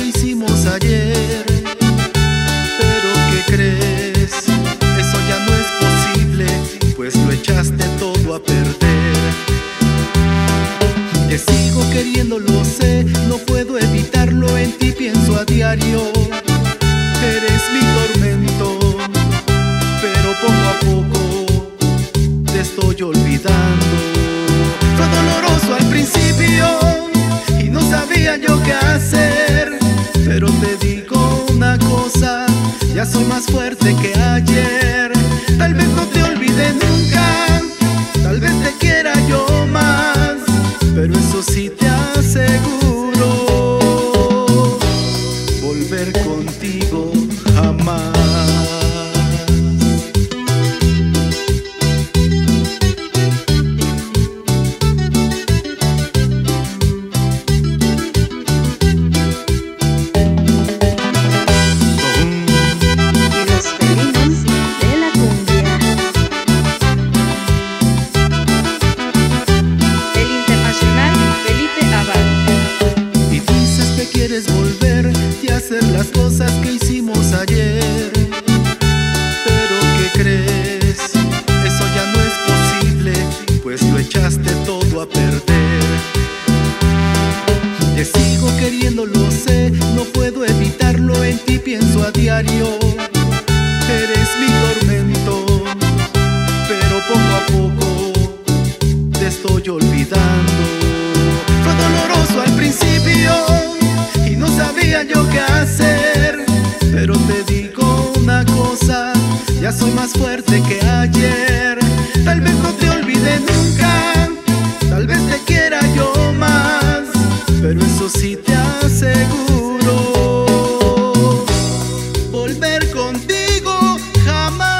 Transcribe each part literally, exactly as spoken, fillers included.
hicimos ayer. Pero ¿qué crees? Eso ya no es posible, pues lo echaste todo a perder. Te sigo queriendo, lo sé, no puedo evitarlo, en ti pienso a diario. Eres mi tormento, pero poco a poco te estoy olvidando. Fue doloroso al principio y no sabía yo qué hacer, pero te digo una cosa, ya soy más fuerte que ayer. Tal vez no te olvide nunca, tal vez te quiera yo más, pero eso sí te aseguro, volver contigo jamás. Quieres volver y hacer las cosas que hicimos ayer. Pero ¿qué crees? Eso ya no es posible, pues lo echaste todo a perder. Te sigo queriendo, lo sé, no puedo evitarlo, en ti pienso a diario. Eres mi tormento, pero poco a poco te estoy olvidando. Fue doloroso al principio y no sabía yo qué hacer, pero te digo una cosa, ya soy más fuerte que ayer. Tal vez no te olvide nunca, tal vez te quiera yo más, pero eso sí te aseguro, volver contigo jamás.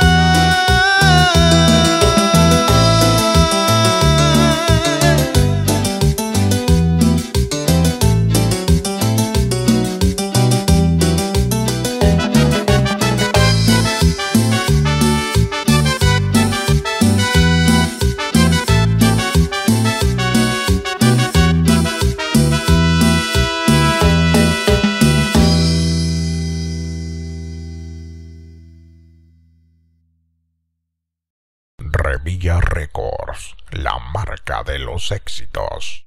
Revilla Records, la marca de los éxitos.